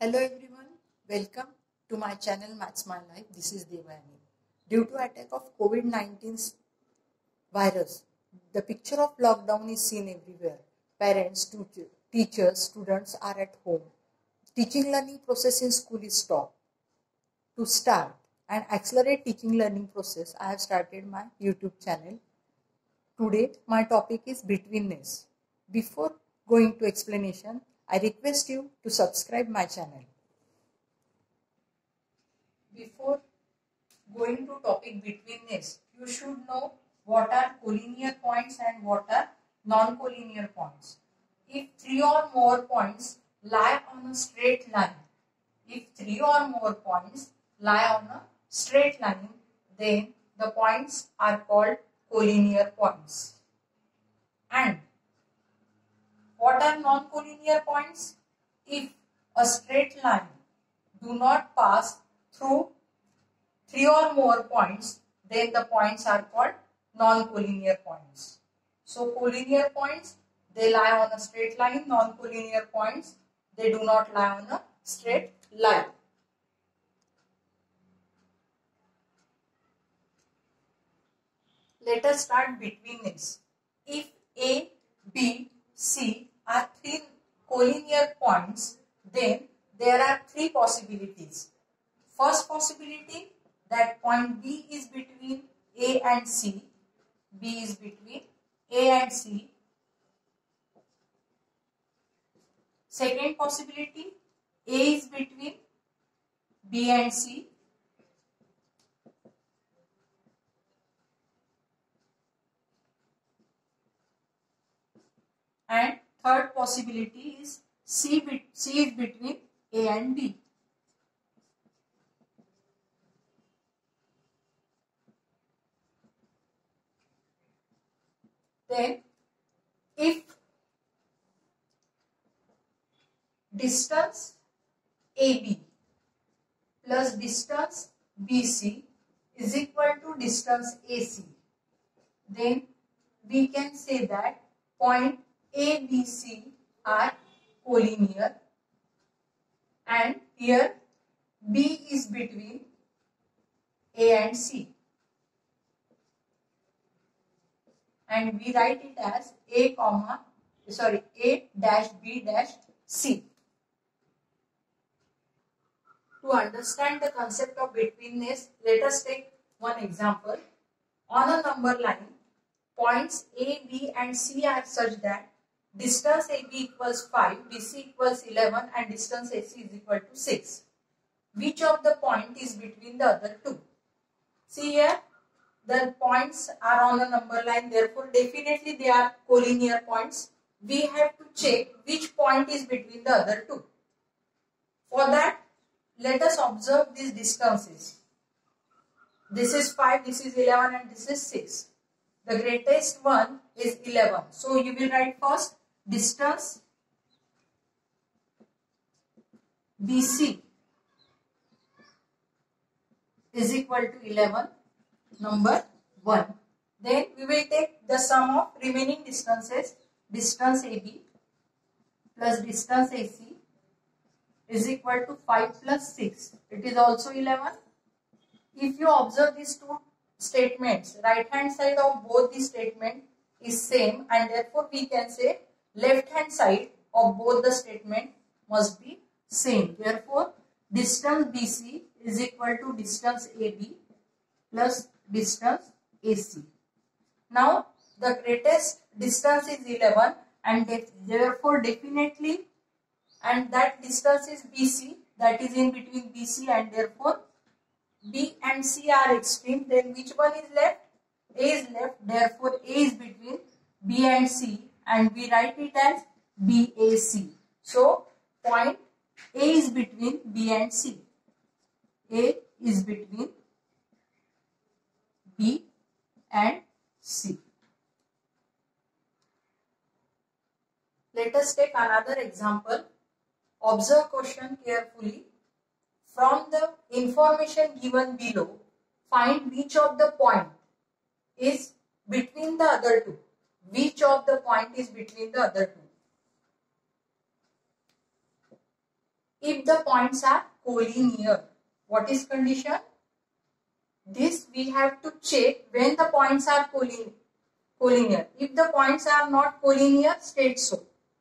Hello everyone, welcome to my channel Maths My Life. This is Devayani. Due to attack of COVID-19 virus, the picture of lockdown is seen everywhere. Parents, teachers, students are at home. Teaching learning process in school is stopped. To start and accelerate teaching learning process, I have started my YouTube channel. Today my topic is betweenness. Before going to explanation, I request you to subscribe my channel. Before going to topic betweenness, you should know what are collinear points and what are non-collinear points. If three or more points lie on a straight line, then the points are called collinear points. And what are non-collinear points? If a straight line do not pass through three or more points, then the points are called non-collinear points. So collinear points, they lie on a straight line. Non-collinear points, they do not lie on a straight line. Let us start betweenness. If A, B, C are three collinear points, then there are three possibilities. First possibility, that point B is between A and C. B is between A and C. Second possibility, A is between B and C. And third possibility is C is between A and B. Then, if distance AB plus distance BC is equal to distance AC, then we can say that point ABC are collinear, and here B is between A and C, and we write it as A dash B dash C. To understand the concept of betweenness, let us take one example. On a number line, points A, B and C are such that distance AB equals 5, BC equals 11 and distance AC is equal to 6. Which of the point is between the other two? See here, the points are on a number line, therefore definitely they are collinear points. We have to check which point is between the other two. For that, let us observe these distances. This is 5, this is 11 and this is 6. The greatest one is 11. So you will write first distance BC is equal to 11, number 1. Then we will take the sum of remaining distances. Distance AB plus distance AC is equal to 5 plus 6. It is also 11. If you observe these two statements, right hand side of both the statement is same, and therefore we can say left hand side of both the statement must be same. Therefore distance BC is equal to distance AB plus distance AC. Now the greatest distance is 11 and therefore definitely, and that distance is BC, that is in between BC, and therefore B and C are extreme. Then which one is left? A is left. Therefore A is between B and C, and we write it as BAC. So point A is between B and C. A is between B and C. Let us take another example. Observe question carefully. From the information given below, find which of the point is between the other two. Which of the point is between the other two? if the points are collinear. What is condition? This we have to check when the points are collinear. If the points are not collinear, state so.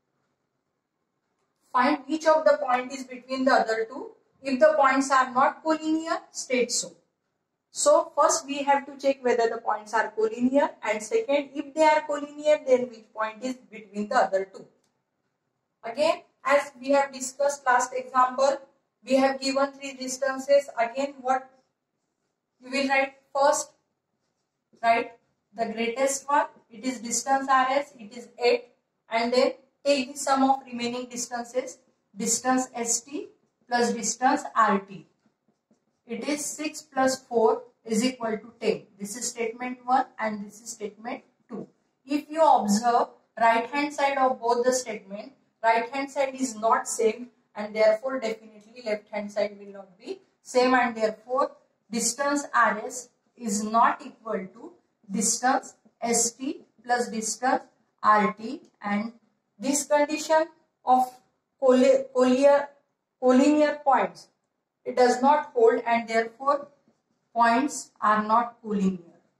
Find which of the point is between the other two. If the points are not collinear, state so. So first we have to check whether the points are collinear, and second, if they are collinear, then which point is between the other two. Again, as we have discussed last example, we have given three distances. Again, what you will write first? Write the greatest one. It is distance RS. It is 8, and then take the sum of remaining distances. Distance ST plus distance RT. It is 6 plus 4 is equal to 10. This is statement 1 and this is statement 2. If you observe right hand side of both the statement, right hand side is not same, and therefore definitely left hand side will not be same, and therefore distance RS is not equal to distance ST plus distance RT, and this condition of collinear points, it does not hold, and therefore points are not collinear.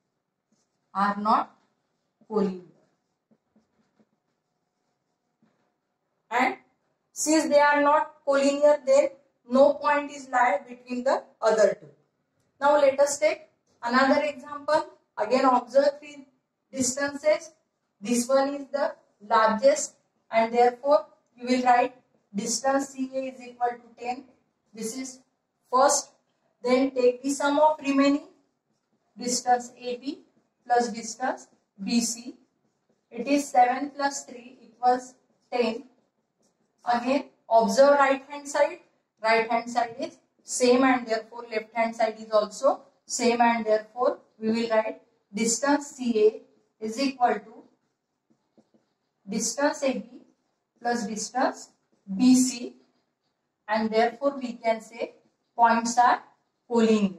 And since they are not collinear, then no point is lie between the other two. Now let us take another example. Again, observe three distances. This one is the largest, and therefore you will write distance CA is equal to 10. This is first. Then take the sum of remaining distance AB plus distance BC. It is 7 plus 3 equals 10. Again, observe right hand side. Right hand side is same, and therefore left hand side is also same, and therefore we will write distance CA is equal to distance AB plus distance BC, and therefore we can say points are collinear.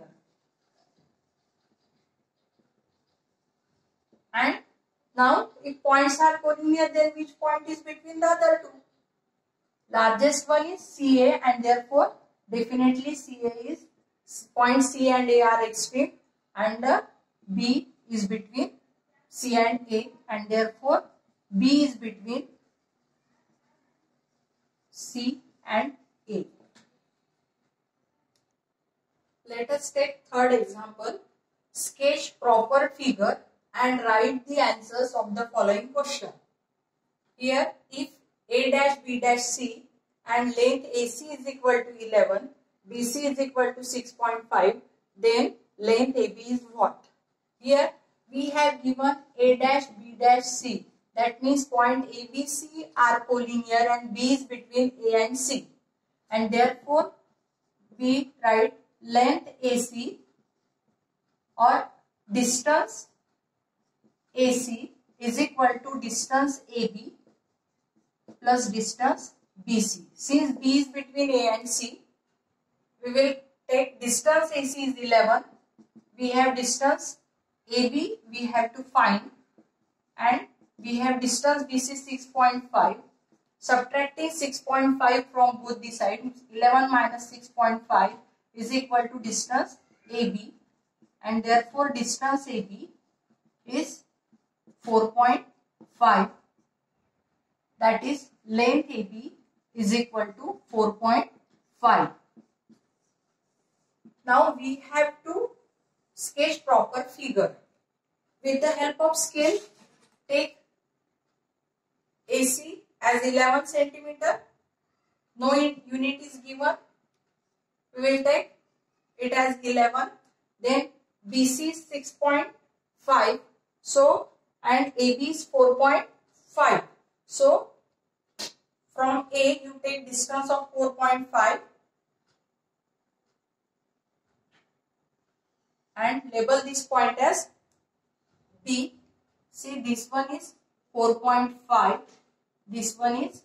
And now if points are collinear, then which point is between the other two? Largest one is CA, and therefore definitely CA is point C and A are extreme, and B is between C and A, and therefore B is between C and A. Let us take third example. Sketch proper figure and write the answers of the following question. Here, if A dash B dash C and length AC is equal to 11, BC is equal to 6.5, then length AB is what? Here we have given A dash B dash C. That means point ABC are collinear and B is between A and C. And therefore we write length AC or distance AC is equal to distance AB plus distance BC. Since B is between A and C, we will take distance AC is 11. We have distance AB we have to find, and we have distance BC 6.5. Subtracting 6.5 from both the sides, 11 minus 6.5 is equal to distance AB, and therefore distance AB is 4.5. That is length AB is equal to 4.5. Now we have to sketch proper figure. With the help of scale, take AC as 11 centimeter. No unit is given. We will take it as 11. Then BC is 6.5. So, and AB is 4.5. So, from A you take distance of 4.5 and label this point as B. See, this one is 4.5. This one is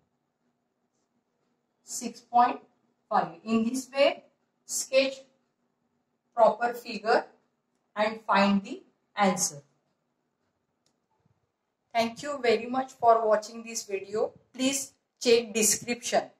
6.5. In this way, sketch proper figure and find the answer. Thank you very much for watching this video. Please check description.